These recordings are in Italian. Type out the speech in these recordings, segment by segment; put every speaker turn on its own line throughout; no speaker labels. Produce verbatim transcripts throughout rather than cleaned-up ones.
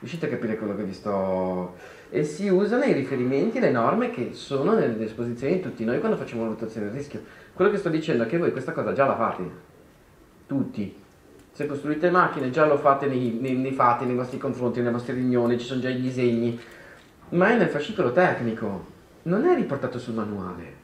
Riuscite a capire quello che vi sto... E si usano i riferimenti, le norme che sono nelle disposizioni di tutti noi quando facciamo valutazione del rischio. Quello che sto dicendo è che voi questa cosa già la fate, tutti. Se costruite macchine già lo fate nei, nei, nei fatti, nei vostri confronti, nelle vostre riunioni, ci sono già i disegni, ma è nel fascicolo tecnico, non è riportato sul manuale.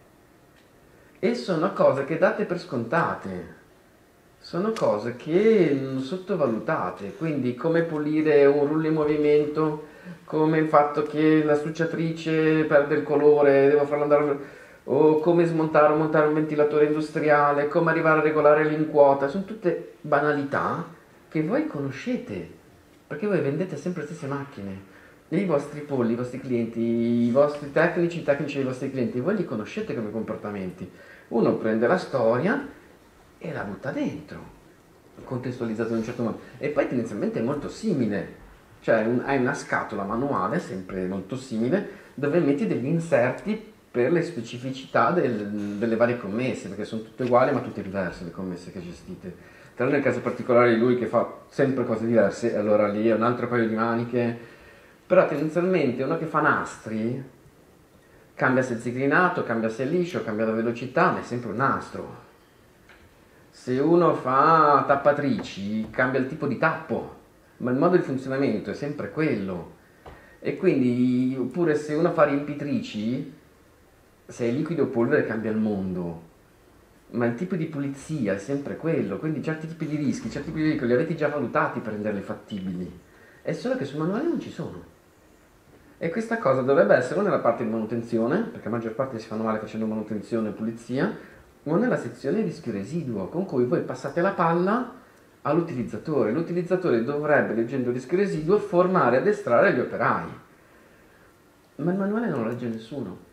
E sono cose che date per scontate, sono cose che non sottovalutate, quindi come pulire un rullo in movimento, come il fatto che la succiatrice perde il colore, devo farlo andare, o come smontare o montare un ventilatore industriale, come arrivare a regolare l'inquota, sono tutte banalità che voi conoscete, perché voi vendete sempre le stesse macchine. E i vostri polli, i vostri clienti, i vostri tecnici, i tecnici dei vostri clienti, voi li conoscete come comportamenti. Uno prende la storia e la butta dentro, contestualizzato in un certo modo. E poi tendenzialmente è molto simile, cioè un- hai una scatola manuale, sempre molto simile, dove metti degli inserti per le specificità del- delle varie commesse, perché sono tutte uguali ma tutte diverse le commesse che gestite. Tranne nel caso particolare di lui che fa sempre cose diverse, e allora lì è un altro paio di maniche. Però tendenzialmente uno che fa nastri cambia se è zigrinato, cambia se è liscio, cambia la velocità, ma è sempre un nastro. Se uno fa tappatrici, cambia il tipo di tappo, ma il modo di funzionamento è sempre quello. E quindi, oppure se uno fa riempitrici, se è liquido o polvere cambia il mondo, ma il tipo di pulizia è sempre quello. Quindi certi tipi di rischi, certi tipi di rischi li avete già valutati per renderli fattibili. È solo che sul manuale non ci sono. E questa cosa dovrebbe essere o nella parte di manutenzione, perché la maggior parte si fanno male facendo manutenzione e pulizia, o nella sezione rischio residuo, con cui voi passate la palla all'utilizzatore. L'utilizzatore dovrebbe, leggendo il rischio residuo, formare ed addestrare gli operai. Ma il manuale non lo legge nessuno.